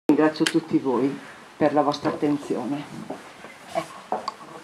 Ringrazio tutti voi per la vostra attenzione. Ecco.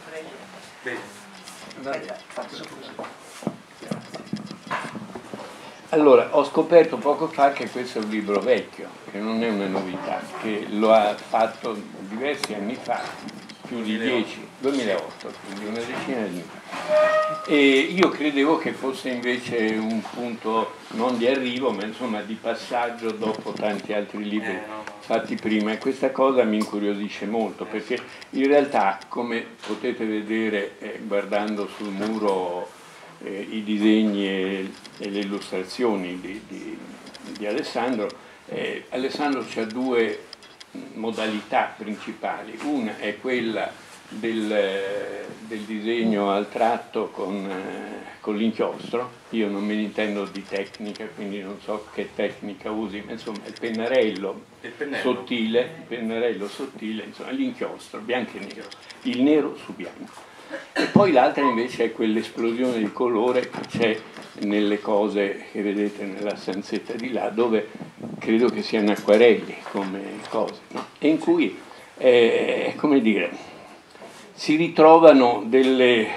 Allora, ho scoperto poco fa che questo è un libro vecchio, che non è una novità, che lo ha fatto diversi anni fa, più di 2008, quindi una decina di anni fa. E io credevo che fosse invece un punto non di arrivo, ma insomma di passaggio dopo tanti altri libri fatti prima, e questa cosa mi incuriosisce molto, perché in realtà, come potete vedere guardando sul muro i disegni e le illustrazioni di Alessandro, Alessandro c'ha due modalità principali. Una è quella del disegno al tratto con l'inchiostro. Io non me ne intendo di tecnica, quindi non so che tecnica usi, ma insomma il pennarello sottile, insomma l'inchiostro, bianco e nero, il nero su bianco. E poi l'altra invece è quell'esplosione di colore che c'è nelle cose che vedete nella stanzetta di là, dove credo che siano acquarelli come cose, no? E in cui, come dire, si ritrovano delle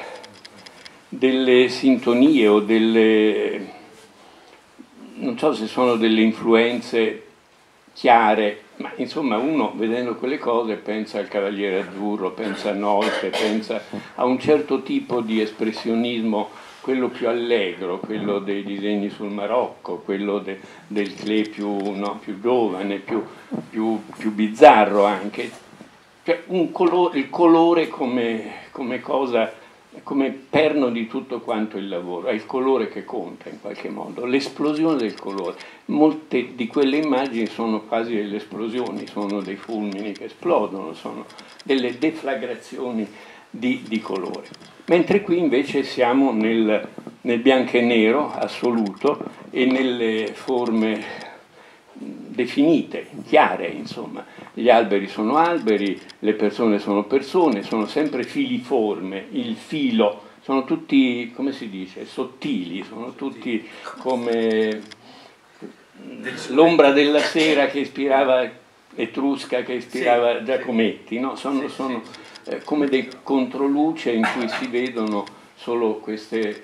sintonie o delle, non so se sono delle influenze chiare, ma insomma uno vedendo quelle cose pensa al Cavaliere Azzurro, pensa a Nolte, pensa a un certo tipo di espressionismo, quello più allegro, quello dei disegni sul Marocco, quello del Klee più giovane, più bizzarro anche. Cioè il colore come cosa, come perno di tutto quanto il lavoro, è il colore che conta in qualche modo, l'esplosione del colore. Molte di quelle immagini sono quasi delle esplosioni, sono dei fulmini che esplodono, sono delle deflagrazioni di colore. Mentre qui invece siamo nel bianco e nero assoluto e nelle forme definite, chiare, insomma. Gli alberi sono alberi, le persone sono persone, sono sempre filiforme, il filo, sono tutti, come si dice, sottili, sono tutti come l'ombra della sera che ispirava Etrusca, che ispirava Giacometti, no? Sono come dei controluce in cui si vedono solo queste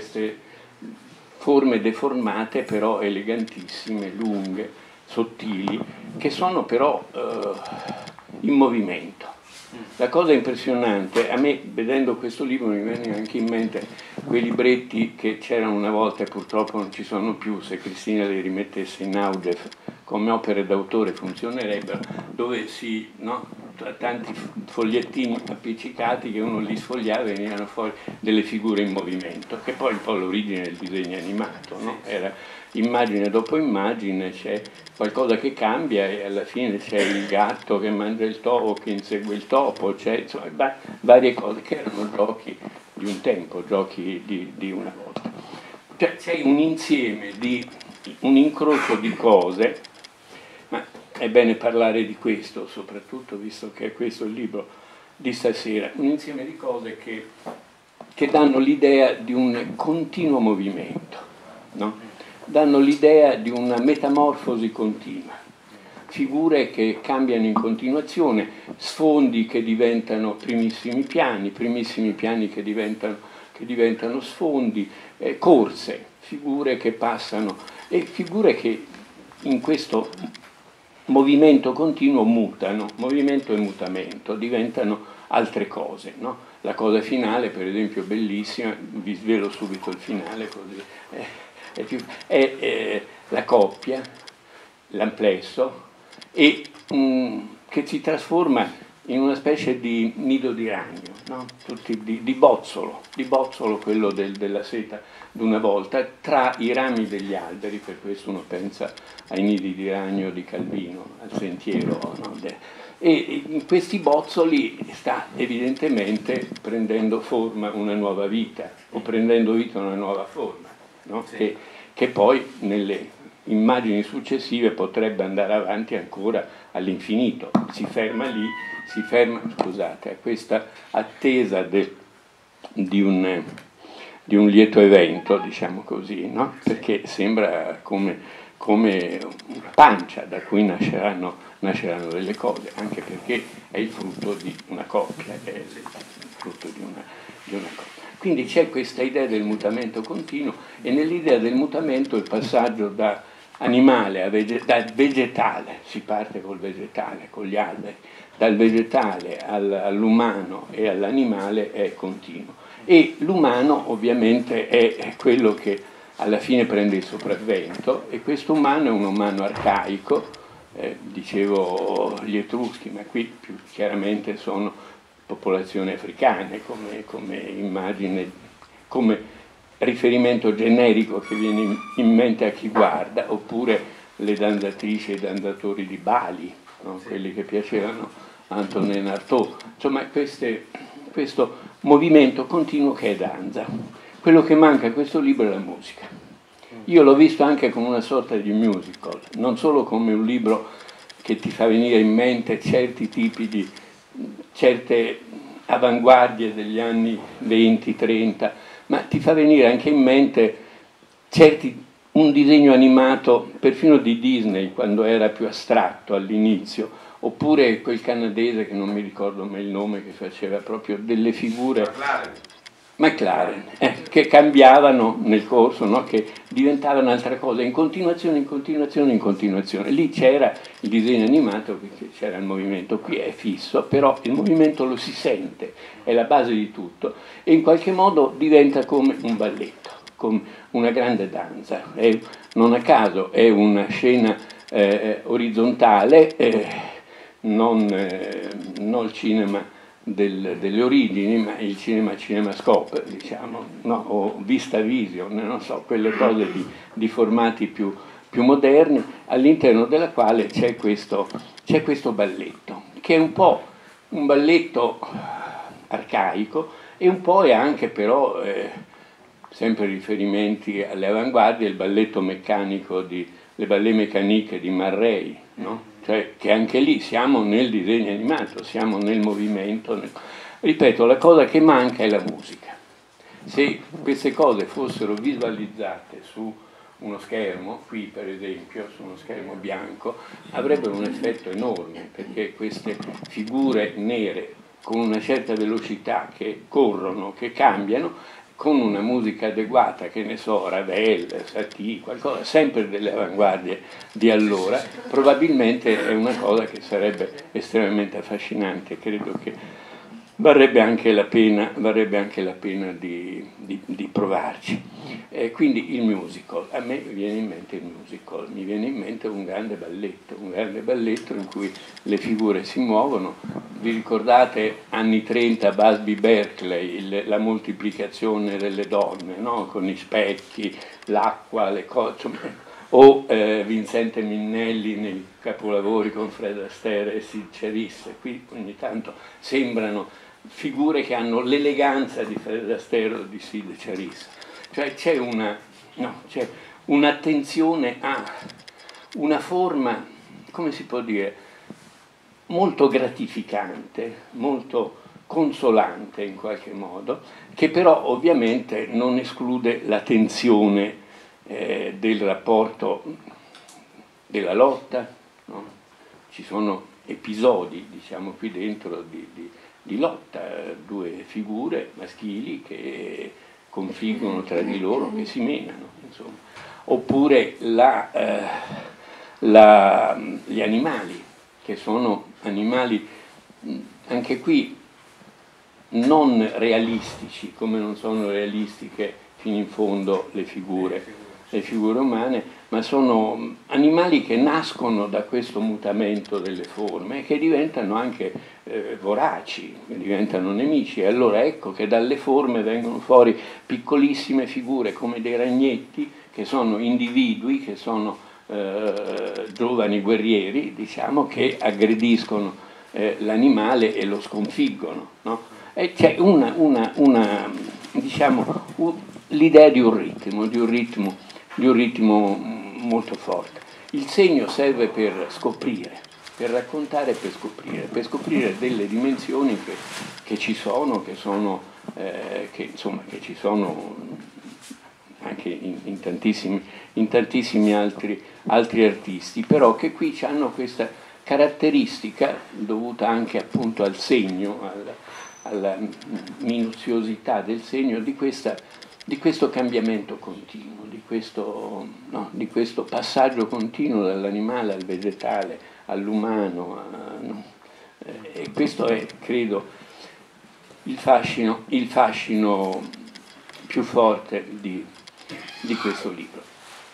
forme deformate, però elegantissime, lunghe, sottili, che sono però in movimento. La cosa impressionante, a me vedendo questo libro mi viene anche in mente quei libretti che c'erano una volta e purtroppo non ci sono più, se Cristina li rimettesse in auge come opere d'autore funzionerebbero, dove tanti fogliettini appiccicati che uno li sfogliava e venivano fuori delle figure in movimento, che poi un po' l'origine del disegno animato, no? Era immagine dopo immagine, c'è qualcosa che cambia e alla fine c'è il gatto che mangia il topo, che insegue il topo, c'è insomma varie cose che erano giochi di un tempo, giochi di una volta. Cioè c'è un insieme un incrocio di cose, ma è bene parlare di questo soprattutto, visto che è questo il libro di stasera, un insieme di cose che danno l'idea di un continuo movimento, no? Danno l'idea di una metamorfosi continua, figure che cambiano in continuazione, sfondi che diventano primissimi piani che diventano sfondi, corse, figure che passano e figure che in questo movimento continuo mutano, movimento e mutamento, diventano altre cose, no? La cosa finale, per esempio, bellissima, vi svelo subito il finale così, è la coppia, l'amplesso, e che si trasforma in una specie di nido di ragno, no? di bozzolo, quello della seta d'una volta, tra i rami degli alberi, per questo uno pensa ai nidi di ragno di Calvino, al sentiero, no? E in questi bozzoli sta evidentemente prendendo forma una nuova vita, o prendendo vita una nuova forma, no? Sì. Che poi nelle immagini successive potrebbe andare avanti ancora all'infinito. Si ferma lì, scusate, a questa attesa di un lieto evento, diciamo così, no? Perché sembra come come una pancia da cui nasceranno delle cose, anche perché è il frutto di una coppia, è il frutto di una coppia. Quindi c'è questa idea del mutamento continuo, e nell'idea del mutamento il passaggio da animale dal vegetale, si parte col vegetale, con gli alberi, dal vegetale all'umano e all'animale è continuo. E l'umano ovviamente è quello che alla fine prende il sopravvento, e questo umano è un umano arcaico, dicevo gli Etruschi, ma qui più chiaramente sono popolazioni africane come immagine, come riferimento generico che viene in mente a chi guarda, oppure le danzatrici e i danzatori di Bali, no? Quelli che piacevano a Antonin Artaud. Insomma, questo movimento continuo che è danza. Quello che manca a questo libro è la musica. Io l'ho visto anche come una sorta di musical, non solo come un libro che ti fa venire in mente certe avanguardie degli anni 20-30, ma ti fa venire anche in mente un disegno animato perfino di Disney quando era più astratto all'inizio, oppure quel canadese che non mi ricordo mai il nome, che faceva proprio delle figure McLaren, che cambiavano nel corso, no? Che diventavano altra cosa, in continuazione. Lì c'era il disegno animato, perché c'era il movimento, qui è fisso, però il movimento lo si sente, è la base di tutto, e in qualche modo diventa come un balletto, come una grande danza. Non a caso è una scena orizzontale, non il cinema delle origini, ma il cinemascope, diciamo, no? O vista vision, non so, quelle cose di formati più moderni, all'interno della quale c'è questo balletto, che è un po' un balletto arcaico, e un po' è anche però, sempre riferimenti alle avanguardie, il balletto meccanico le ballet mécanique di Marray, no? Cioè che anche lì siamo nel disegno animato, siamo nel movimento. Ripeto, la cosa che manca è la musica. Se queste cose fossero visualizzate su uno schermo, qui per esempio, su uno schermo bianco, avrebbero un effetto enorme, perché queste figure nere con una certa velocità che corrono, che cambiano, con una musica adeguata, che ne so, Ravel, Satie, qualcosa, sempre delle avanguardie di allora, probabilmente è una cosa che sarebbe estremamente affascinante. Credo che varrebbe anche la pena di provarci. Quindi il musical, a me viene in mente il musical, mi viene in mente un grande balletto in cui le figure si muovono. Vi ricordate anni 30 Busby Berkeley, la moltiplicazione delle donne, no? Con i specchi, l'acqua, le cose, o Vincente Minnelli nei capolavori con Fred Astaire e Sid Charisse. Qui ogni tanto sembrano figure che hanno l'eleganza di Fred Astaire o di Sid Charisse. Cioè c'è un'attenzione a una forma, come si può dire, molto gratificante, molto consolante in qualche modo, che però ovviamente non esclude la tensione del rapporto, della lotta, no? Ci sono episodi, diciamo, qui dentro di lotta, due figure maschili che confliggono tra di loro, che si menano, insomma. Oppure gli animali, che sono animali anche qui non realistici, come non sono realistiche fino in fondo le figure umane, ma sono animali che nascono da questo mutamento delle forme e che diventano anche voraci, diventano nemici. E allora ecco che dalle forme vengono fuori piccolissime figure come dei ragnetti, che sono individui, che sono giovani guerrieri, diciamo, che aggrediscono l'animale e lo sconfiggono, no? E c'è diciamo, l'idea di un ritmo molto forte. Il segno serve per scoprire, per raccontare, per scoprire delle dimensioni che ci sono anche in tantissimi altri artisti, però che qui hanno questa caratteristica dovuta anche appunto al segno, alla minuziosità del segno di questo cambiamento continuo, di questo passaggio continuo dall'animale al vegetale, all'umano. E questo è, credo, il fascino più forte di questo libro.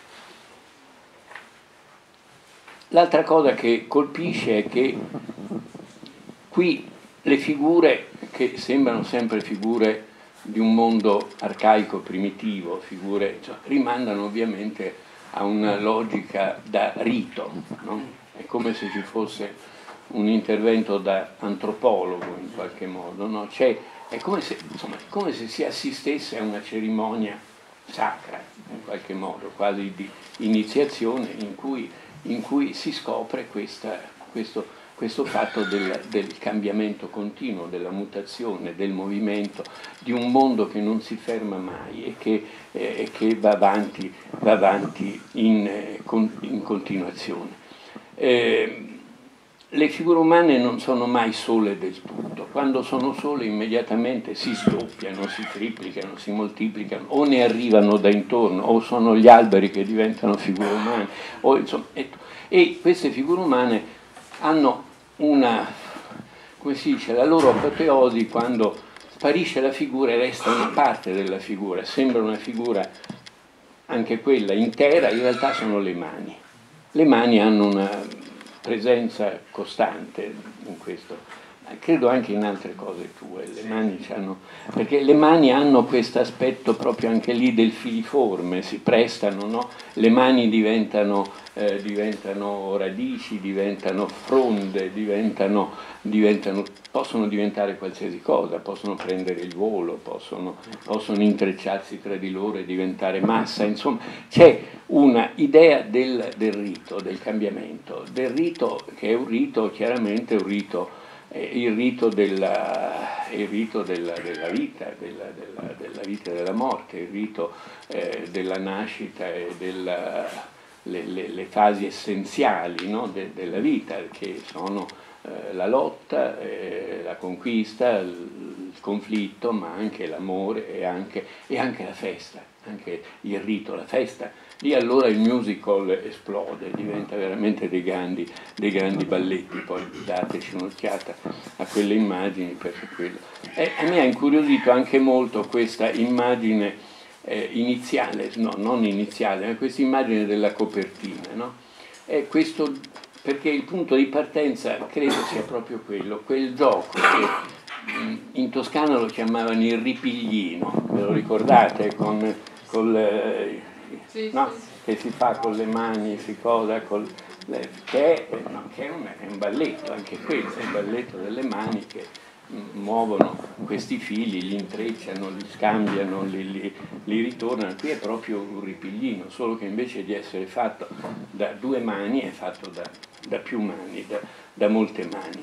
L'altra cosa che colpisce è che qui le figure, che sembrano sempre figure di un mondo arcaico, primitivo, rimandano ovviamente a una logica da rito, no? È come se ci fosse un intervento da antropologo in qualche modo, no? È come se si assistesse a una cerimonia sacra, in qualche modo, quasi di iniziazione, in cui si scopre questo fatto del cambiamento continuo, della mutazione, del movimento, di un mondo che non si ferma mai e che va avanti in continuazione. Le figure umane non sono mai sole del tutto, quando sono sole immediatamente si sdoppiano, si triplicano, si moltiplicano, o ne arrivano da intorno, o sono gli alberi che diventano figure umane, e queste figure umane hanno come si dice, la loro apoteosi quando sparisce la figura e resta una parte della figura, sembra una figura anche quella intera, in realtà sono le mani. Le mani hanno una presenza costante in questo, credo anche in altre cose tue, perché le mani hanno questo aspetto proprio anche lì del filiforme, si prestano, no? Le mani diventano radici, diventano fronde, possono diventare qualsiasi cosa, possono prendere il volo, possono intrecciarsi tra di loro e diventare massa, insomma c'è una idea del rito, del cambiamento, del rito che è un rito, chiaramente un rito, il rito della vita, della vita e della morte, il rito della nascita e le fasi essenziali, no, della vita, che sono la lotta, la conquista, il conflitto, ma anche l'amore e anche la festa, anche il rito, la festa. Lì allora il musical esplode, diventa veramente dei grandi balletti, poi dateci un'occhiata a quelle immagini, perché quello. A me ha incuriosito anche molto questa immagine iniziale, no, non iniziale, ma questa immagine della copertina, no? Questo, perché il punto di partenza credo sia proprio quel gioco che in Toscana lo chiamavano il ripiglino, ve lo ricordate? Sì, no? sì. Che si fa con le mani, che è un balletto, anche quello è il balletto delle mani che muovono questi fili, li intrecciano, li scambiano, li ritornano. Qui è proprio un ripiglino, solo che invece di essere fatto da due mani è fatto da più mani, da molte mani.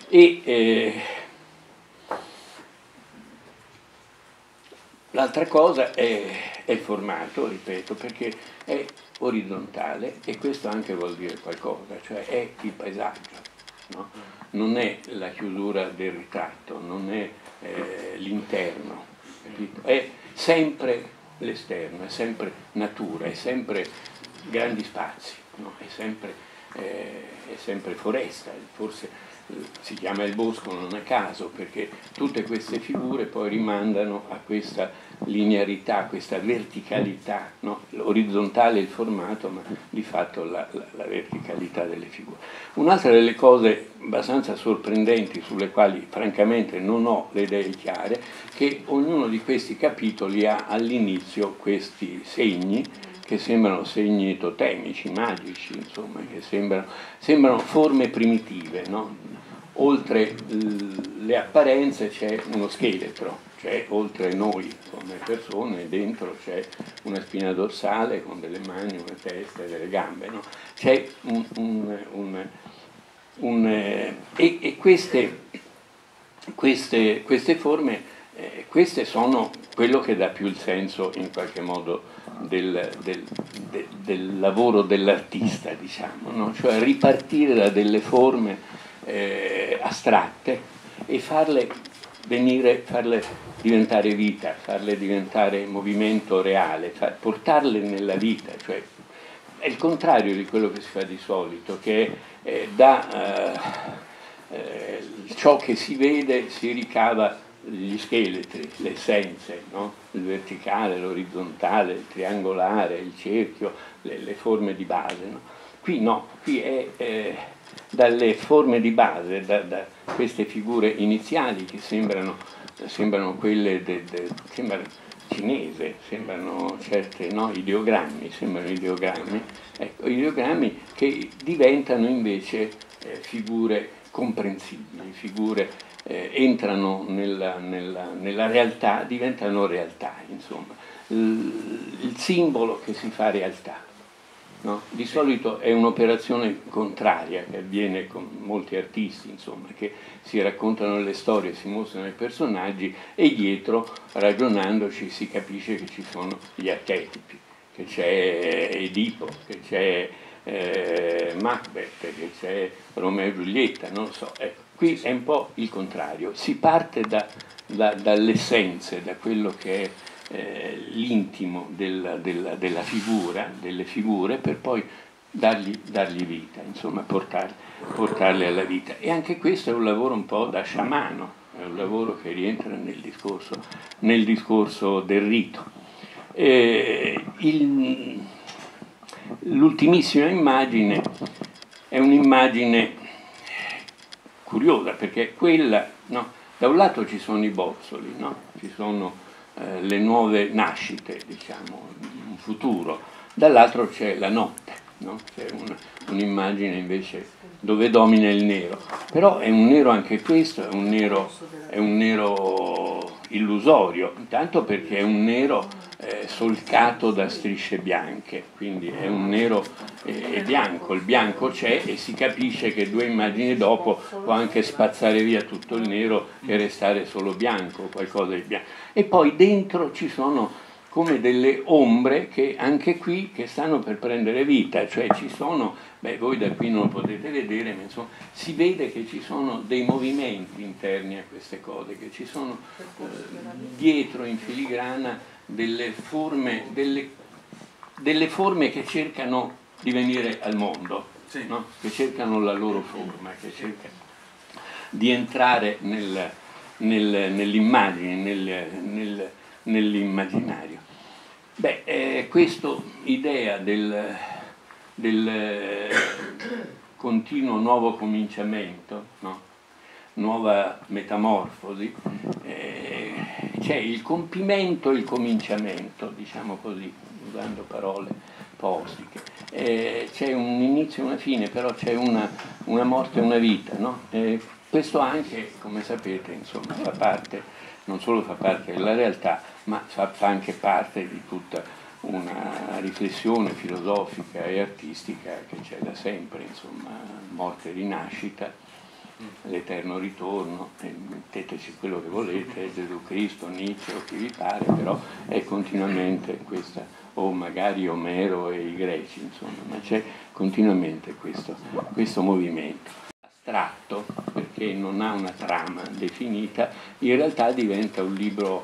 L'altra cosa è il formato, ripeto, perché è orizzontale e questo anche vuol dire qualcosa, cioè è il paesaggio, no? Non è la chiusura del ritratto, non è l'interno, capito? È sempre l'esterno, è sempre natura, è sempre grandi spazi, no? È sempre foresta, forse si chiama il bosco non a caso, perché tutte queste figure poi rimandano a questa linearità, questa verticalità, no? L'orizzontale il formato, ma di fatto la verticalità delle figure. Un'altra delle cose abbastanza sorprendenti, sulle quali francamente non ho le idee chiare, che ognuno di questi capitoli ha all'inizio questi segni che sembrano segni totemici, magici, insomma, che sembrano forme primitive, no? Oltre le apparenze c'è uno scheletro, cioè oltre noi come persone, dentro c'è una spina dorsale con delle mani, una testa e delle gambe, no? C'è e queste forme, queste sono quello che dà più il senso in qualche modo del lavoro dell'artista, diciamo, no? Cioè ripartire da delle forme astratte e farle diventare vita, farle diventare movimento reale, portarle nella vita, cioè è il contrario di quello che si fa di solito, che da ciò che si vede si ricava gli scheletri, le essenze, no? Il verticale, l'orizzontale, il triangolare, il cerchio, le forme di base. No? Qui no, qui è dalle forme di base, da queste figure iniziali che sembrano quelle sembrano cinese, sembrano certe, no? Sembrano ideogrammi, ecco, ideogrammi che diventano invece figure comprensibili, figure entrano nella realtà, diventano realtà, insomma, il simbolo che si fa realtà. No? Di solito è un'operazione contraria che avviene con molti artisti, insomma, che si raccontano le storie, si mostrano i personaggi e dietro, ragionandoci, si capisce che ci sono gli archetipi, che c'è Edipo, che c'è Macbeth, che c'è Romeo e Giulietta, non lo so. Ecco, qui è un po' il contrario, si parte dalle essenze, da quello che è l'intimo della figura, delle figure, per poi dargli vita, insomma, portarle alla vita. E anche questo è un lavoro un po' da sciamano, è un lavoro che rientra nel discorso del rito. L'ultimissima immagine è un'immagine curiosa, perché quella, no? Da un lato ci sono i bozzoli, no? Ci sono le nuove nascite, diciamo, un futuro, dall'altro c'è la notte, no? C'è un'immagine invece dove domina il nero, però è un nero anche questo, è un nero illusorio, intanto perché è un nero solcato da strisce bianche, quindi è un nero bianco, il bianco c'è e si capisce che 2 immagini dopo può anche spazzare via tutto il nero e restare solo bianco, qualcosa di bianco. E poi dentro ci sono come delle ombre che anche qui che stanno per prendere vita, cioè ci sono, voi da qui non lo potete vedere, ma insomma si vede che ci sono dei movimenti interni a queste cose, che ci sono dietro in filigrana delle forme che cercano di venire al mondo, sì. No? Che cercano la loro forma, che cercano di entrare nell'immagine, nell'immaginario. Questa idea del continuo nuovo cominciamento, no? Nuova metamorfosi, c'è il compimento e il cominciamento, diciamo così, usando parole postiche. C'è un inizio e una fine, però c'è una morte e una vita, no? Questo anche, come sapete, insomma, fa parte, non solo fa parte della realtà, ma fa anche parte di tutta una riflessione filosofica e artistica che c'è da sempre, insomma, morte e rinascita, l'eterno ritorno, metteteci quello che volete, Gesù Cristo, Nietzsche o chi vi pare, però è continuamente questa, o magari Omero e i greci, insomma, ma c'è continuamente questo movimento astratto, perché non ha una trama definita, in realtà diventa un libro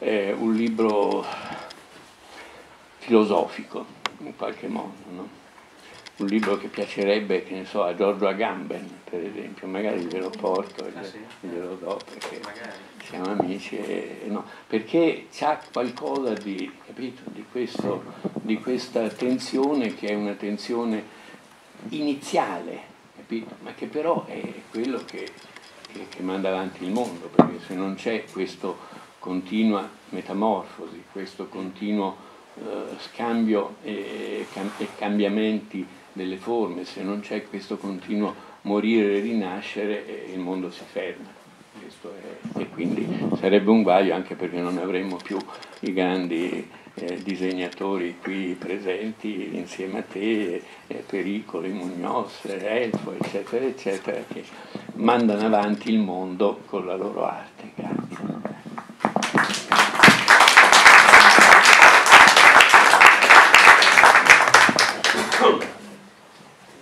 filosofico, in qualche modo, no? Un libro che piacerebbe, che ne so, a Giorgio Agamben, per esempio, magari glielo porto e glielo do, perché siamo amici, no, perché c'ha qualcosa di, capito, di questa tensione che è una tensione iniziale, capito? Ma che però è quello che manda avanti il mondo, perché se non c'è questa continua metamorfosi, questo continuo scambio e cambiamenti delle forme, se non c'è questo continuo morire e rinascere, il mondo si ferma. E quindi sarebbe un guaio, anche perché non avremmo più i disegnatori qui presenti insieme a te, Pericoli, Muñoz, Elfo, eccetera, eccetera, che mandano avanti il mondo con la loro arte. Grazie.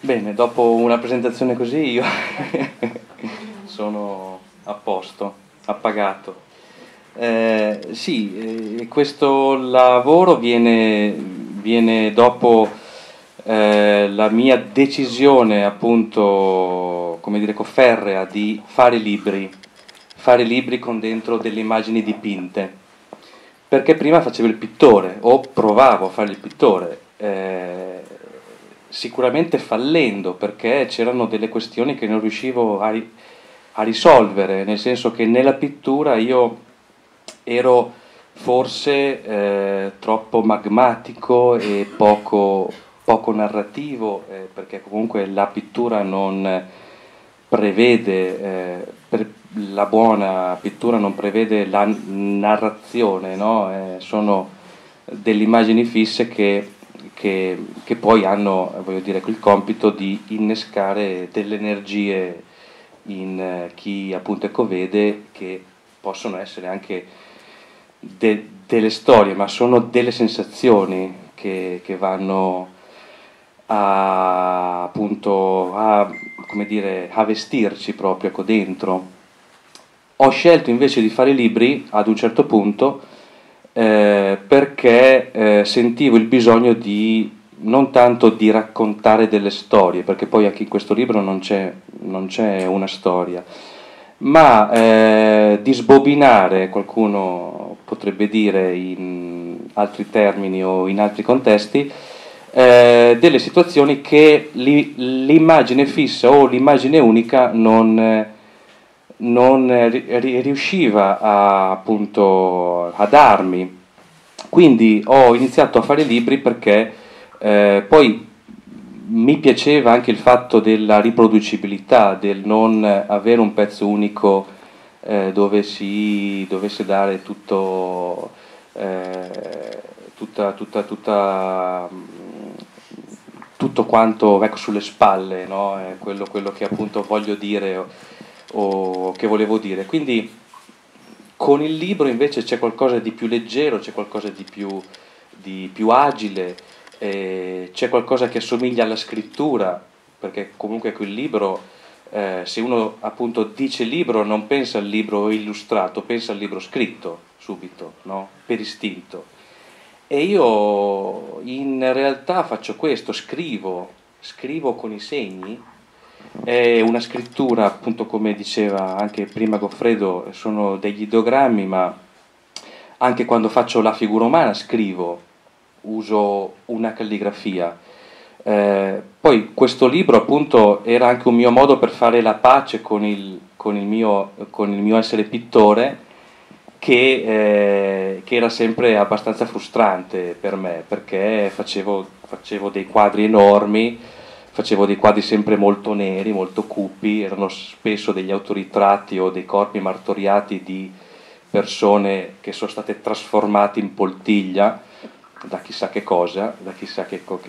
Bene, dopo una presentazione così io sono a posto, appagato. Sì, questo lavoro viene dopo la mia decisione, appunto, come dire, ferrea di fare libri con dentro delle immagini dipinte, perché prima facevo il pittore o provavo a fare il pittore, sicuramente fallendo, perché c'erano delle questioni che non riuscivo a risolvere, nel senso che nella pittura io ero forse troppo magmatico e poco narrativo, perché comunque la pittura non prevede, la buona pittura non prevede la narrazione, no? Sono delle immagini fisse che poi hanno, voglio dire, il compito di innescare delle energie in chi appunto vede, che possono essere anche delle storie, ma sono delle sensazioni che vanno appunto come dire, a vestirci proprio dentro. Ho scelto invece di fare libri ad un certo punto perché sentivo il bisogno di non tanto di raccontare delle storie, perché poi anche in questo libro non c'è una storia, ma di sbobinare, qualcuno potrebbe dire in altri termini o in altri contesti, delle situazioni che l'immagine fissa o l'immagine unica non riusciva appunto a darmi. Quindi ho iniziato a fare libri perché poi mi piaceva anche il fatto della riproducibilità, del non avere un pezzo unico dove si dovesse dare tutto, tutto quanto, ecco, sulle spalle, no? Quello che appunto voglio dire o che volevo dire. Quindi con il libro invece c'è qualcosa di più leggero, c'è qualcosa di più agile, c'è qualcosa che assomiglia alla scrittura, perché comunque quel libro, se uno appunto dice libro non pensa al libro illustrato, pensa al libro scritto subito, no? Per istinto. E io in realtà faccio questo, scrivo con i segni. È una scrittura, appunto, come diceva anche prima Goffredo, sono degli ideogrammi, ma anche quando faccio la figura umana scrivo, uso una calligrafia. Poi questo libro appunto era anche un mio modo per fare la pace con il mio essere pittore, che era sempre abbastanza frustrante per me, perché facevo dei quadri enormi, facevo dei quadri sempre molto neri, molto cupi, erano spesso degli autoritratti o dei corpi martoriati di persone che sono state trasformate in poltiglia da chissà che cosa, da chissà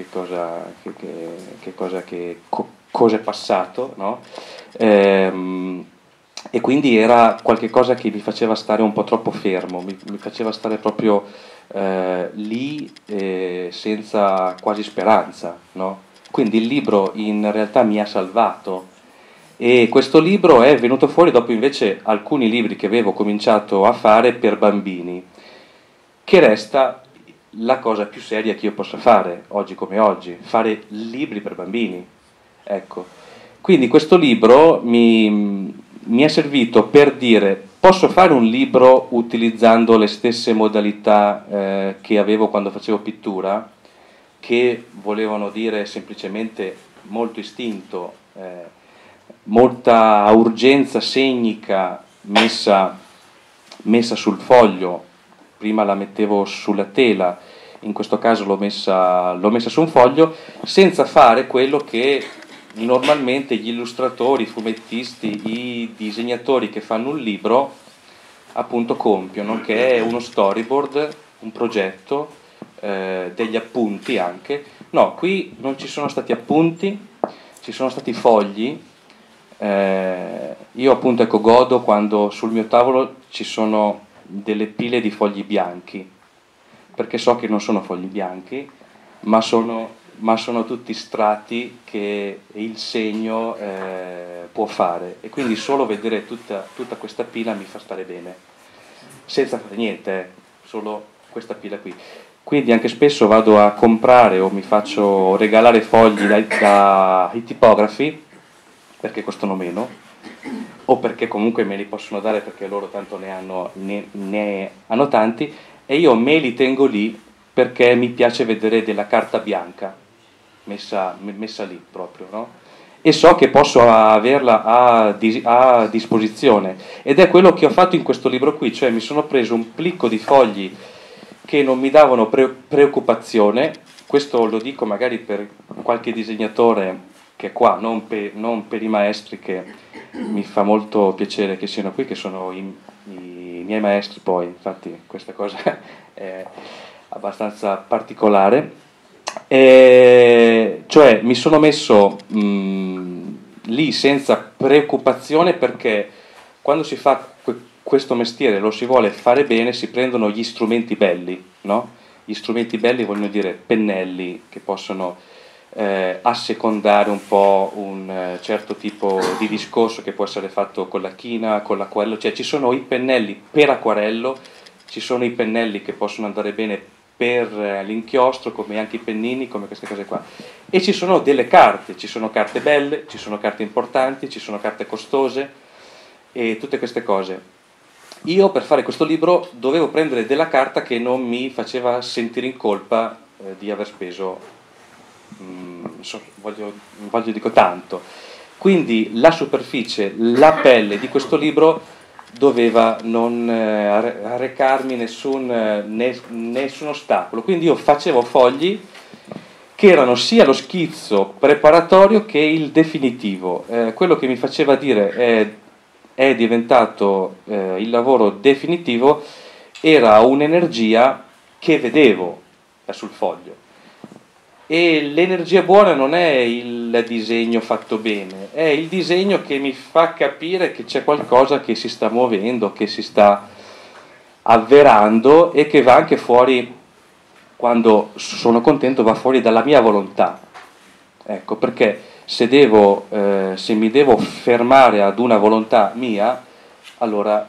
cosa è passato, no? E quindi era qualcosa che mi faceva stare un po' troppo fermo, mi faceva stare proprio lì, senza quasi speranza, no? Quindi il libro in realtà mi ha salvato, e questo libro è venuto fuori dopo invece alcuni libri che avevo cominciato a fare per bambini, che resta la cosa più seria che io possa fare oggi come oggi, fare libri per bambini. Ecco. Quindi questo libro mi è servito per dire: posso fare un libro utilizzando le stesse modalità che avevo quando facevo pittura, che volevano dire semplicemente molto istinto, molta urgenza segnica messa sul foglio. Prima la mettevo sulla tela, in questo caso l'ho messa su un foglio, senza fare quello che normalmente gli illustratori, i fumettisti, i disegnatori che fanno un libro appunto compiono, che è uno storyboard, un progetto, degli appunti anche. No, qui non ci sono stati appunti, ci sono stati fogli. Io appunto godo quando sul mio tavolo ci sono delle pile di fogli bianchi, perché so che non sono fogli bianchi, ma sono ma sono tutti strati che il segno può fare, e quindi solo vedere tutta questa pila mi fa stare bene, senza fare niente, solo questa pila qui. Quindi anche spesso vado a comprare o mi faccio regalare fogli dai tipografi, perché costano meno, o perché comunque me li possono dare perché loro tanto ne hanno tanti, e io me li tengo lì perché mi piace vedere della carta bianca messa lì proprio, no? E so che posso averla a disposizione, ed è quello che ho fatto in questo libro qui, cioè mi sono preso un plicco di fogli che non mi davano preoccupazione. Questo lo dico magari per qualche disegnatore che è qua, non per i maestri, che mi fa molto piacere che siano qui, che sono i miei maestri poi, infatti questa cosa è abbastanza particolare. Cioè mi sono messo lì senza preoccupazione, perché quando si fa questo mestiere, lo si vuole fare bene, si prendono gli strumenti belli, no? Gli strumenti belli vogliono dire pennelli che possono assecondare un po' un certo tipo di discorso che può essere fatto con la china, con l'acquarello, cioè ci sono i pennelli per acquarello, ci sono i pennelli che possono andare bene per l'inchiostro, come anche i pennini, come queste cose qua, e ci sono delle carte, ci sono carte belle, ci sono carte importanti, ci sono carte costose e tutte queste cose. Io per fare questo libro dovevo prendere della carta che non mi faceva sentire in colpa di aver speso, voglio dico tanto. Quindi la superficie, la pelle di questo libro doveva non arrecarmi nessun ostacolo. Quindi io facevo fogli che erano sia lo schizzo preparatorio che il definitivo. Quello che mi faceva dire è diventato il lavoro definitivo era un'energia che vedevo sul foglio, e l'energia buona non è il disegno fatto bene, è il disegno che mi fa capire che c'è qualcosa che si sta muovendo, che si sta avverando e che va anche fuori, quando sono contento, va fuori dalla mia volontà. Ecco, perché se mi devo fermare ad una volontà mia, allora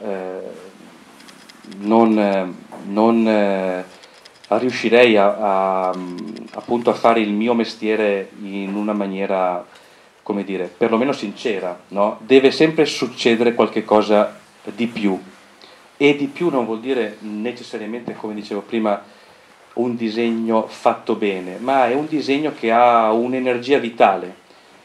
non riuscirei appunto a fare il mio mestiere in una maniera, come dire, perlomeno sincera, no? Deve sempre succedere qualche cosa di più, e di più non vuol dire necessariamente, come dicevo prima, un disegno fatto bene, ma è un disegno che ha un'energia vitale.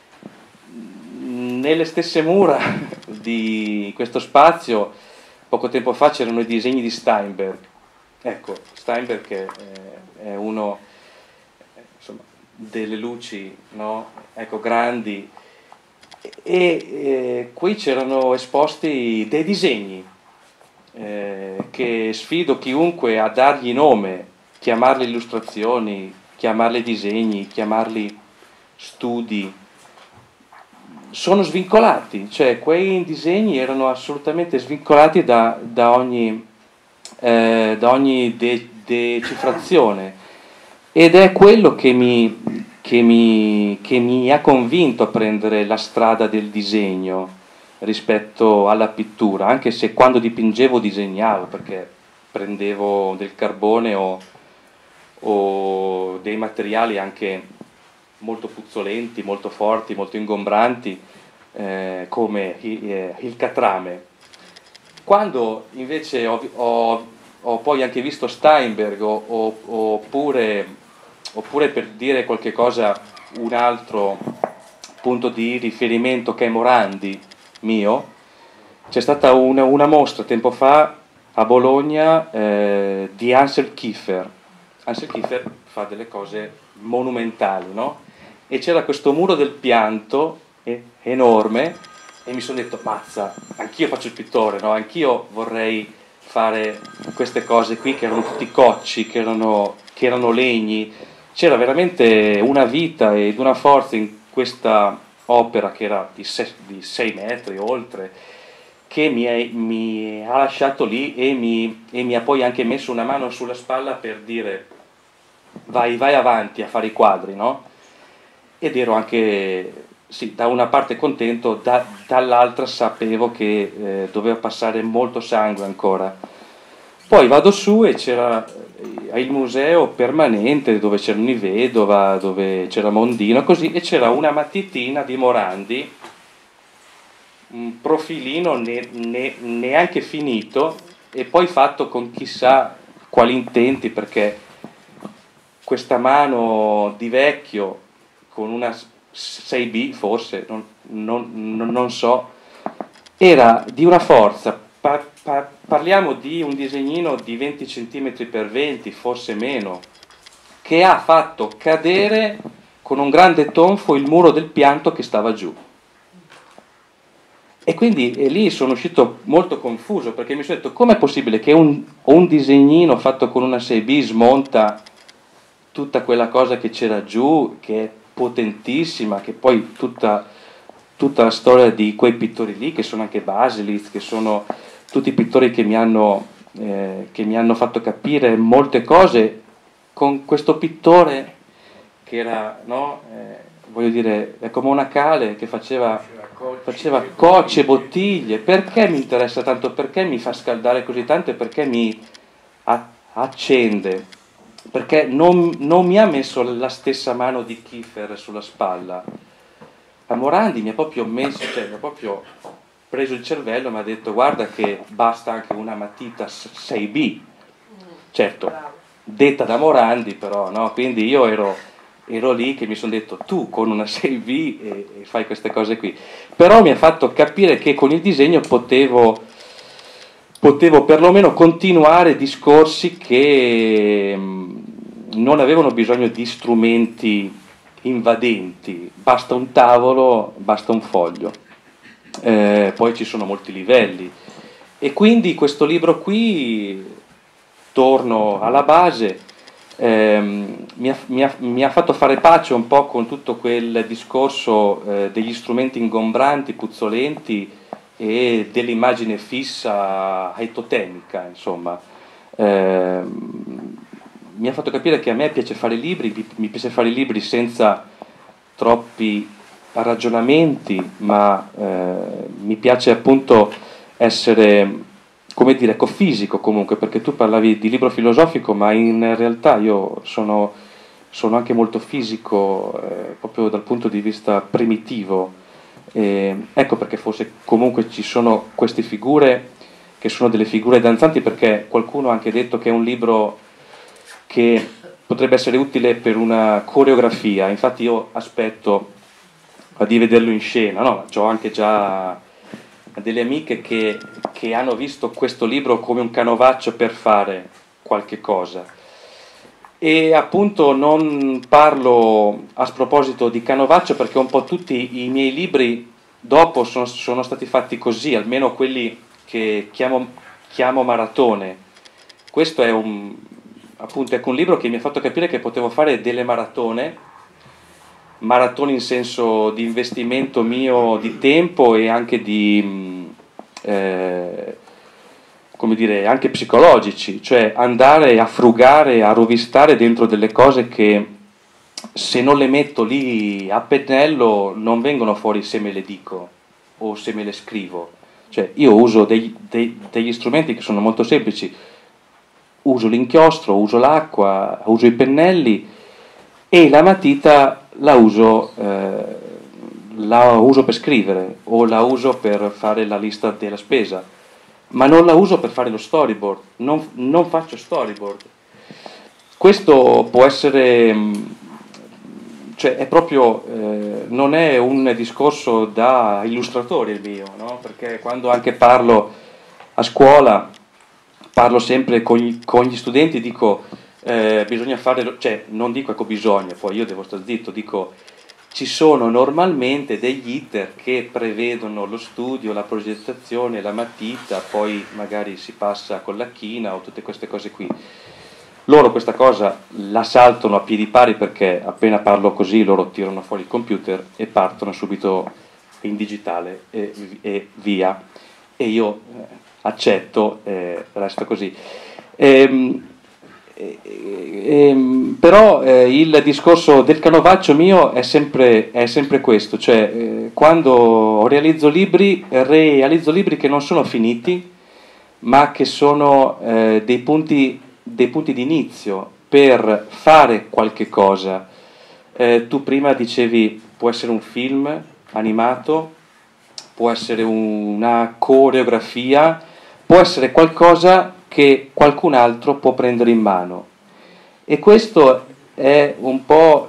Nelle stesse mura di questo spazio, poco tempo fa c'erano i disegni di Steinberg. Ecco, Steinberg che è uno, insomma, delle luci, no? Ecco, grandi, e qui c'erano esposti dei disegni che sfido chiunque a dargli nome, chiamarli illustrazioni, chiamarli disegni, chiamarli studi. Sono svincolati, cioè quei disegni erano assolutamente svincolati da ogni decifrazione, ed è quello che mi ha convinto a prendere la strada del disegno rispetto alla pittura, anche se quando dipingevo disegnavo, perché prendevo del carbone o dei materiali anche molto puzzolenti, molto forti, molto ingombranti, come il catrame. Quando invece ho poi anche visto Steinberg, oppure per dire qualche cosa, un altro punto di riferimento che è Morandi mio, c'è stata una mostra tempo fa a Bologna di Ansel Kiefer. Ansel Kiefer fa delle cose monumentali, no? E c'era questo muro del pianto enorme, e mi sono detto, mazza, anch'io faccio il pittore, no? Anch'io vorrei fare queste cose qui, che erano tutti cocci, che erano legni. C'era veramente una vita ed una forza in questa opera, che era di 6 metri oltre, che mi ha lasciato lì, e mi ha poi anche messo una mano sulla spalla per dire vai avanti a fare i quadri, no? ed ero anche, sì, da una parte contento, dall'altra sapevo che doveva passare molto sangue ancora. Poi vado su e c'era il museo permanente dove c'era Univedova, dove c'era Mondino, così, e c'era una matitina di Morandi, un profilino neanche finito, e poi fatto con chissà quali intenti, perché questa mano di vecchio con una 6B forse, non so, era di una forza, parliamo di un disegnino di 20 cm per 20, forse meno, che ha fatto cadere con un grande tonfo il muro del pianto che stava giù. E quindi lì sono uscito molto confuso, perché mi sono detto: com'è possibile che un disegnino fatto con una 6B smonta tutta quella cosa che c'era giù, che è potentissima, che poi tutta la storia di quei pittori lì, che sono anche Baselitz, che sono tutti i pittori che mi hanno fatto capire molte cose, con questo pittore che era, no, voglio dire, è come una Cale che faceva cocce e bottiglie. Perché mi interessa tanto? Perché mi fa scaldare così tanto e perché mi accende? Perché non mi ha messo la stessa mano di Kiefer sulla spalla. A Morandi mi ha proprio messo, cioè mi ha proprio preso il cervello e mi ha detto: guarda che basta anche una matita 6B, certo, detta da Morandi però, no? Quindi io ero lì che mi sono detto: tu con una 6B e fai queste cose qui. Però mi ha fatto capire che con il disegno potevo perlomeno continuare discorsi che non avevano bisogno di strumenti invadenti, basta un tavolo, basta un foglio. Poi ci sono molti livelli, e quindi questo libro qui, torno alla base, mi ha fatto fare pace un po' con tutto quel discorso degli strumenti ingombranti, puzzolenti, e dell'immagine fissa etotemica, insomma. Mi ha fatto capire che a me piace fare libri, mi piace fare libri senza troppi ragionamenti, ma mi piace appunto essere, come dire, ecofisico comunque, perché tu parlavi di libro filosofico, ma in realtà io sono anche molto fisico, proprio dal punto di vista primitivo. Ecco perché forse comunque ci sono queste figure che sono delle figure danzanti, perché qualcuno ha anche detto che è un libro che potrebbe essere utile per una coreografia. Infatti io aspetto di vederlo in scena, no? Ho anche già delle amiche che hanno visto questo libro come un canovaccio per fare qualche cosa. E appunto non parlo a sproposito di canovaccio, perché un po' tutti i miei libri dopo sono stati fatti così, almeno quelli che chiamo maratone. Questo è appunto, ecco, un libro che mi ha fatto capire che potevo fare delle maratone in senso di investimento mio di tempo e anche di come dire, anche psicologici, cioè andare a frugare, a rovistare dentro delle cose che, se non le metto lì a pennello, non vengono fuori se me le dico o se me le scrivo. Cioè io uso degli strumenti che sono molto semplici, uso l'inchiostro, uso l'acqua, uso i pennelli, e la matita la uso per scrivere, o la uso per fare la lista della spesa, ma non la uso per fare lo storyboard, non faccio storyboard. Questo può essere, cioè è proprio, non è un discorso da illustratore il mio, no? Perché quando anche parlo a scuola, parlo sempre con gli studenti, dico bisogna fare, cioè non dico ecco bisogna, poi io devo stare zitto, dico ci sono normalmente degli iter che prevedono lo studio, la progettazione, la matita, poi magari si passa con la china o tutte queste cose qui. Loro questa cosa la saltano a piedi pari, perché appena parlo così loro tirano fuori il computer e partono subito in digitale e via, e io accetto, resto così. Però il discorso del canovaccio mio è sempre questo, cioè quando realizzo libri che non sono finiti, ma che sono dei punti di inizio per fare qualche cosa. Tu prima dicevi può essere un film animato, può essere una coreografia, può essere qualcosa che qualcun altro può prendere in mano. E questo è un po'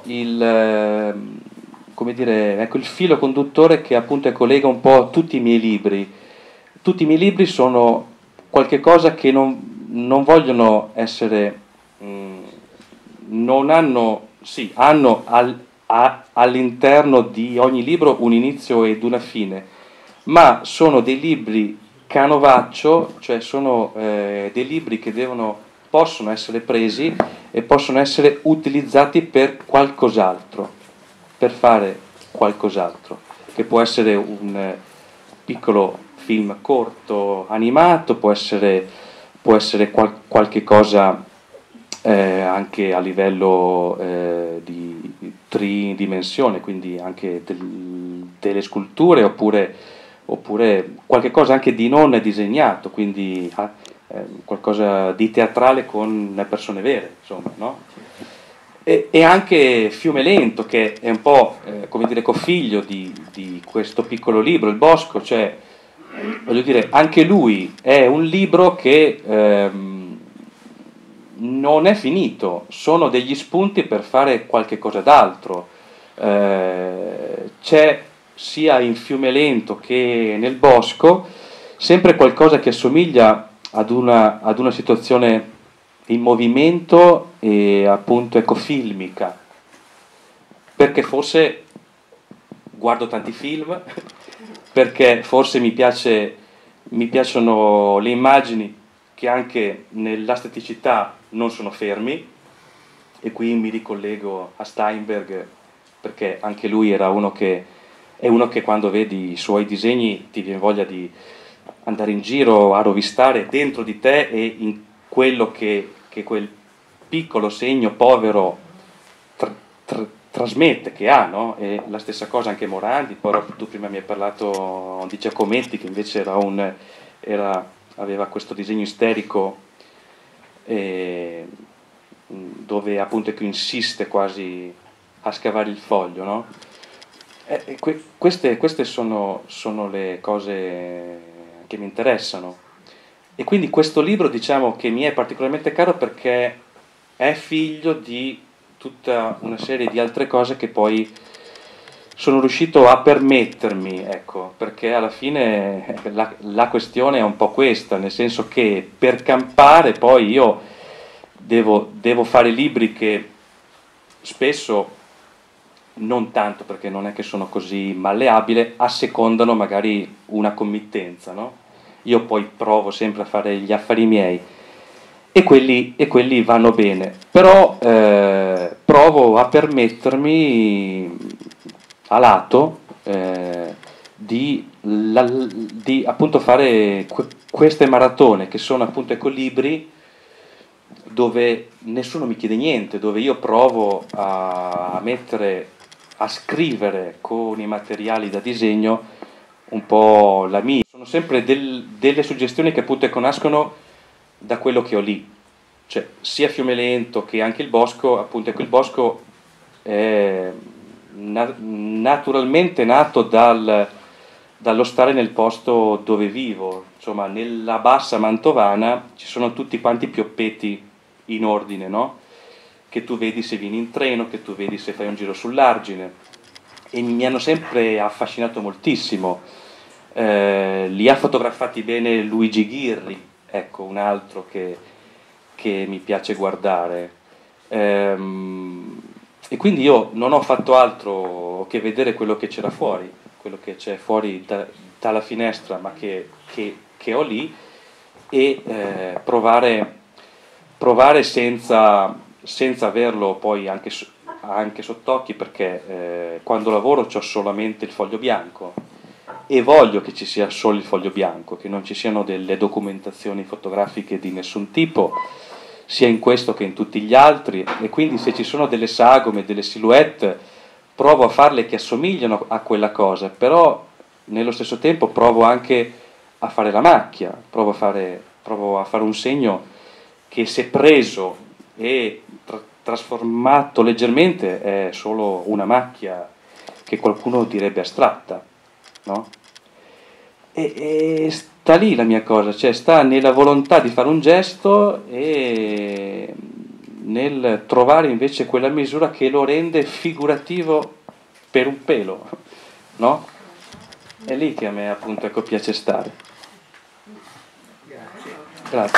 come dire, ecco, il filo conduttore che appunto collega un po' tutti i miei libri. Tutti i miei libri sono qualche cosa che non vogliono essere, non hanno, sì, hanno all'interno di ogni libro un inizio ed una fine, ma sono dei libri canovaccio, cioè sono dei libri che possono essere presi e possono essere utilizzati per qualcos'altro, per fare qualcos'altro, che può essere un piccolo film corto animato, può essere qualche cosa anche a livello di tridimensione, quindi anche delle sculture, oppure qualche cosa anche di non disegnato, quindi qualcosa di teatrale con le persone vere, insomma, no? E anche Fiume Lento, che è un po' come dire cofiglio di questo piccolo libro, Il Bosco, cioè voglio dire, anche lui è un libro che non è finito, sono degli spunti per fare qualche cosa d'altro. C'è sia in Fiume Lento che nel Bosco sempre qualcosa che assomiglia ad una situazione in movimento e appunto ecofilmica, perché forse guardo tanti film, perché forse mi piacciono le immagini che anche nell'esteticità non sono fermi, e qui mi ricollego a Steinberg, perché anche lui è uno che quando vedi i suoi disegni ti viene voglia di andare in giro a rovistare dentro di te e in quello che quel piccolo segno povero trasmette, che ha, no? E la stessa cosa anche Morandi. Poi tu prima mi hai parlato di Giacometti, che invece aveva questo disegno isterico dove appunto insiste quasi a scavare il foglio, no? Queste sono le cose che mi interessano, e quindi questo libro, diciamo, che mi è particolarmente caro perché è figlio di tutta una serie di altre cose che poi sono riuscito a permettermi, ecco, perché alla fine la questione è un po' questa, nel senso che per campare poi io devo fare libri che spesso, non tanto perché non è che sono così malleabile, assecondano magari una committenza, no? Io poi provo sempre a fare gli affari miei e quelli vanno bene, però provo a permettermi a lato di appunto fare queste maratone che sono appunto ecolibri, dove nessuno mi chiede niente, dove io provo a scrivere con i materiali da disegno un po' la mia. Sono sempre delle suggestioni che appunto nascono da quello che ho lì, cioè sia Fiume Lento che anche il Bosco, appunto il Bosco è naturalmente nato dallo stare nel posto dove vivo, insomma nella bassa mantovana ci sono tutti quanti pioppeti in ordine, no? Che tu vedi se vieni in treno, che tu vedi se fai un giro sull'argine, e mi hanno sempre affascinato moltissimo. Li ha fotografati bene Luigi Ghirri, ecco, un altro che mi piace guardare. E quindi io non ho fatto altro che vedere quello che c'era fuori, quello che c'è fuori dalla finestra, ma che ho lì, e provare senza averlo poi anche sott'occhi, perché quando lavoro c'ho solamente il foglio bianco e voglio che ci sia solo il foglio bianco, che non ci siano delle documentazioni fotografiche di nessun tipo, sia in questo che in tutti gli altri, e quindi se ci sono delle sagome, delle silhouette, provo a farle che assomigliano a quella cosa, però nello stesso tempo provo anche a fare la macchia, provo a fare un segno che, se preso e trasformato leggermente, è solo una macchia che qualcuno direbbe astratta, no? E sta lì la mia cosa, cioè sta nella volontà di fare un gesto e nel trovare invece quella misura che lo rende figurativo per un pelo, no? È lì che a me, appunto, ecco, piace stare. Grazie.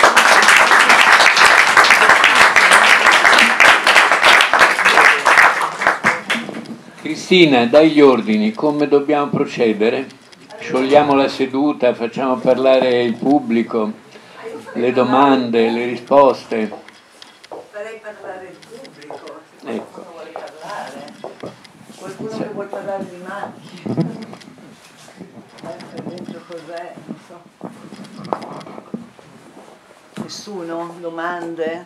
Cristina, dai gli ordini, come dobbiamo procedere? Sciogliamo la seduta, facciamo parlare il pubblico, le domande, le risposte. Farei parlare il pubblico, se Ecco. qualcuno vuole parlare. Qualcuno che vuole parlare di macchine. Per dentro cos'è, non so. Nessuno? Domande?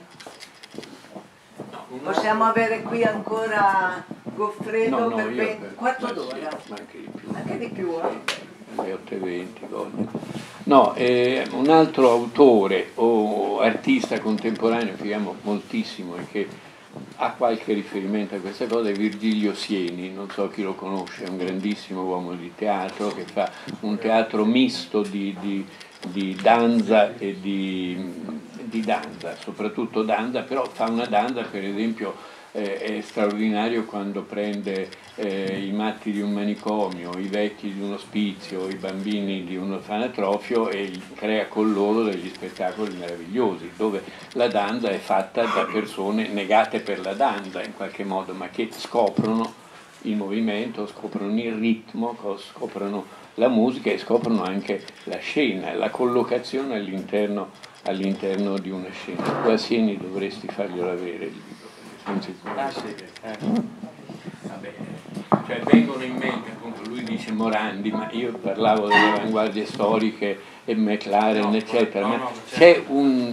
Possiamo avere qui ancora Goffredo No, per io 20, per- quarto ma d'ora? sì, ma anche di più. Anche di più, Le 8:20, voglio. No, un altro autore o artista contemporaneo che amo moltissimo e che ha qualche riferimento a questa cosa è Virgilio Sieni, non so chi lo conosce, è un grandissimo uomo di teatro che fa un teatro misto di danza e di danza, soprattutto danza, però fa una danza, per esempio, è straordinario quando prende i matti di un manicomio, i vecchi di un ospizio, i bambini di un orfanatrofio e crea con loro degli spettacoli meravigliosi, dove la danza è fatta da persone negate per la danza in qualche modo, ma che scoprono il movimento, scoprono il ritmo, scoprono la musica e scoprono anche la scena, la collocazione all'interno di una scena. Tu a Sieni dovresti farglielo avere il libro. Vabbè, cioè vengono in mente, appunto, lui dice Morandi, ma io parlavo delle avanguardie storiche e McLaren, eccetera, ma c'è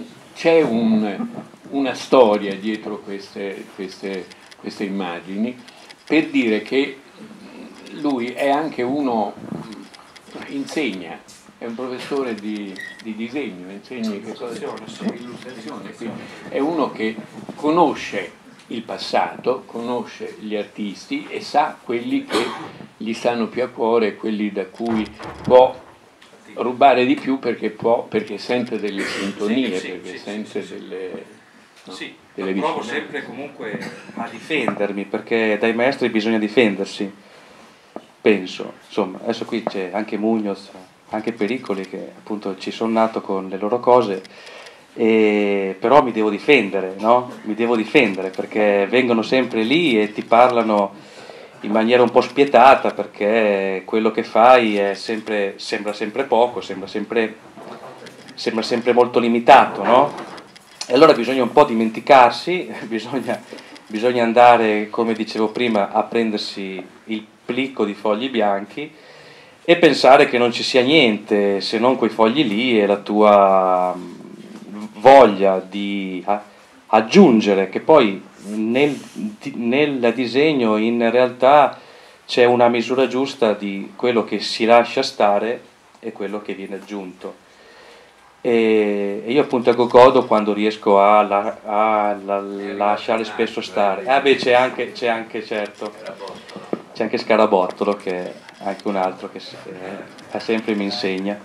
una storia dietro queste immagini, per dire che lui è anche uno, insegna, è un professore di disegno, insegna che cosa illustrazione, quindi è uno che conosce il passato, conosce gli artisti e sa quelli che gli stanno più a cuore, quelli da cui può rubare di più perché sente delle sintonie, perché sente delle... No, Sì, delle provo vicinanze. sempre comunque a difendermi, perché dai maestri bisogna difendersi, penso. Insomma, adesso qui c'è anche Muñoz, anche Pericoli, che appunto ci sono nato con le loro cose, però mi devo difendere, no? Mi devo difendere perché vengono sempre lì e ti parlano in maniera un po' spietata, perché quello che fai sembra sempre poco, sembra sempre molto limitato, no? E allora bisogna un po' dimenticarsi, bisogna andare, come dicevo prima, a prendersi il plicco di fogli bianchi e pensare che non ci sia niente se non quei fogli lì e la tua voglia di aggiungere, che poi nel disegno in realtà c'è una misura giusta di quello che si lascia stare e quello che viene aggiunto. E io appunto godo quando riesco a lasciare spesso stare. Beh, c'è anche certo, c'è anche Scarabottolo, che è anche un altro che sempre mi insegna.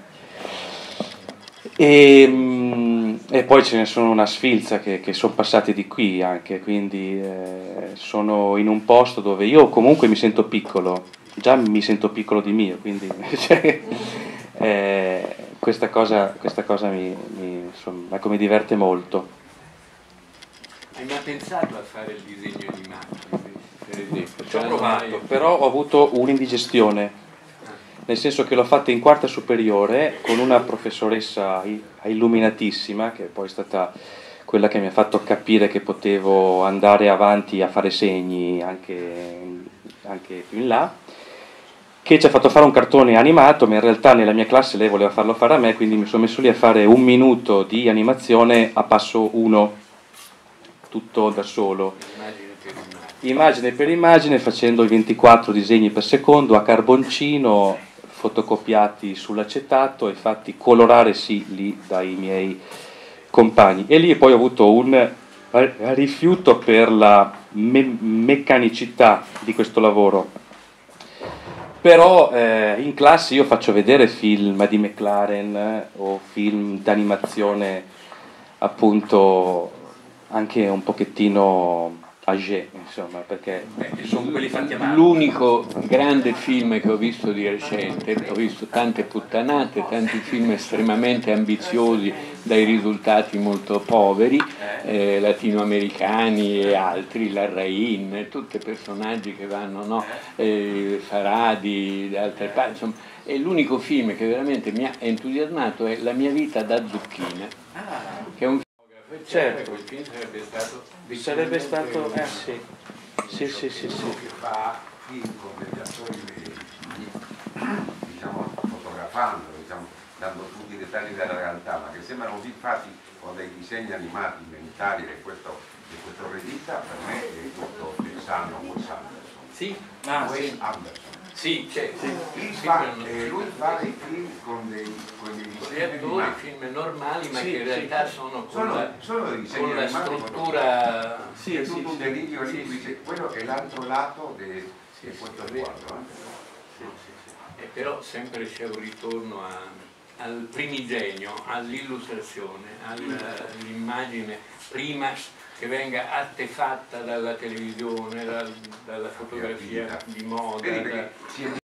E poi ce ne sono una sfilza che sono passati di qui anche, quindi sono in un posto dove io comunque mi sento piccolo, già mi sento piccolo di mio, quindi questa cosa mi diverte molto. Hai mai pensato a fare il disegno di macchine, per esempio? Ci ho provato, però ho avuto un'indigestione, nel senso che l'ho fatta in quarta superiore con una professoressa illuminatissima, che poi è stata quella che mi ha fatto capire che potevo andare avanti a fare segni anche più in là, che ci ha fatto fare un cartone animato, ma in realtà nella mia classe lei voleva farlo fare a me, quindi mi sono messo lì a fare 1 minuto di animazione a passo 1, tutto da solo. Immagine per immagine, facendo i 24 disegni per secondo a carboncino, fotocopiati sull'acetato e fatti colorare sì lì dai miei compagni. E lì poi ho avuto un rifiuto per la meccanicità di questo lavoro. Però in classe io faccio vedere film di McLaren o film d'animazione appunto anche un pochettino âgé, insomma, perché sono quelli fatti a mano. L'unico grande film che ho visto di recente, ho visto tante puttanate, tanti film estremamente ambiziosi dai risultati molto poveri, latinoamericani e altri, Larraín, tutti personaggi che vanno, no? Faradi, da altre parti, insomma, e l'unico film che veramente mi ha entusiasmato è La mia vita da zucchina, che è un film. Certo, Quel film sarebbe stato sì. Che fa film con degli attori veri, diciamo fotografando, diciamo, dando tutti i dettagli della realtà, ma che sembrano film fatti con dei disegni animati mentali e questo regista per me è tutto pensando a Wes Anderson. Sì, Wes Anderson. sì, c'è. Lui fa dei film con dei disegni animati. Film normali, ma che in realtà sono dei disegni con la animati, struttura. è tutto un delirio lì, dice, quello è l'altro lato di questo quadro. E però sempre c'è un ritorno al primigenio, all'illustrazione, all'immagine prima che venga artefatta dalla televisione, dalla fotografia di moda.